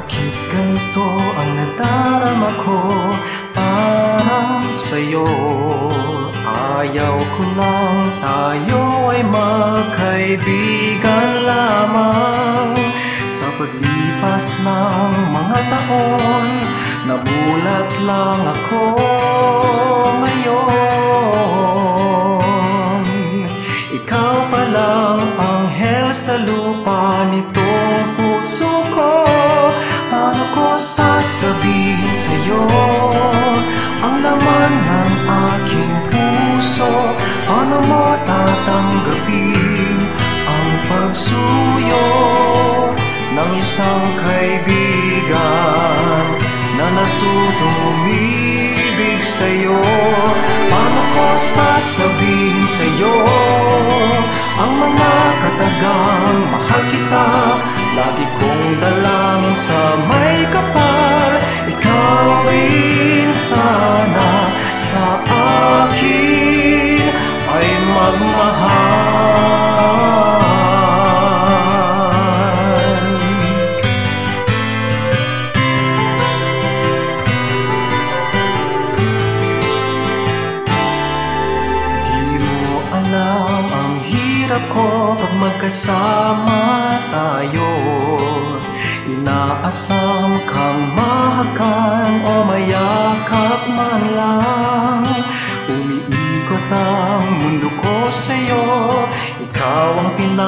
Bakit ganito ang nadarama ko para sa'yo? Ayaw ko lang tayo ay magkaibigan lamang. Sa paglipas ng mga taon, namulat lang ako ngayon. Ikaw palang anghel sa lupa nitong puso ko. Paano ko sasabihin sa'yo ang laman ng aking puso? Paano mo tatanggapin ang pagsuyo ng isang kaibigan na natutong umibig sa'yo? Paano ko sasabihin sa'yo ang mga katagang mahal kita? Lagi kong dalangin sa may kapal, ikaw rin sana sa akin ay magmahal. Di mo alam ang hirap ko pag magkasama tayo. Inaasam kang mahakan o mayakap man lang. Umiikot ang mundo ko sa'yo, ikaw ang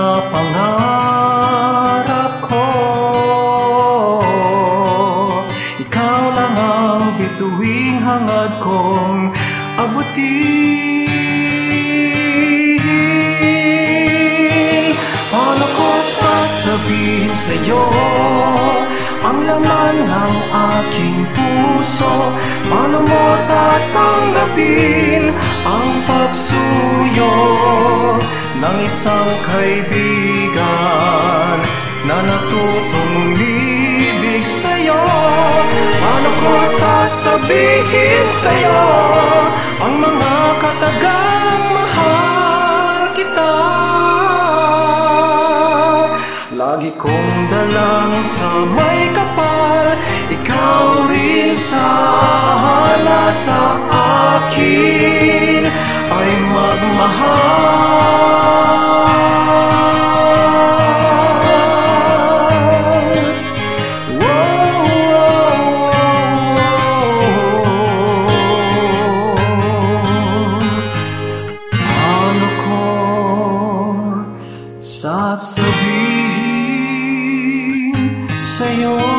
pinapangarap ko. Ikaw lang ang bituing hangad kong abutin. Paano ko sasabihin sa'yo ang laman ng aking puso? Paano mo tatanggapin ang pagsuyo ng isang kaibigan na natutong umibig sa'yo? Paano ko sasabihin sa'yo ang mga katagang mahal kita? Lagi kong dalangin sa may kapal, ikaw rin sana sa akin ay magmahal. Paano ko sasabihin sa'yo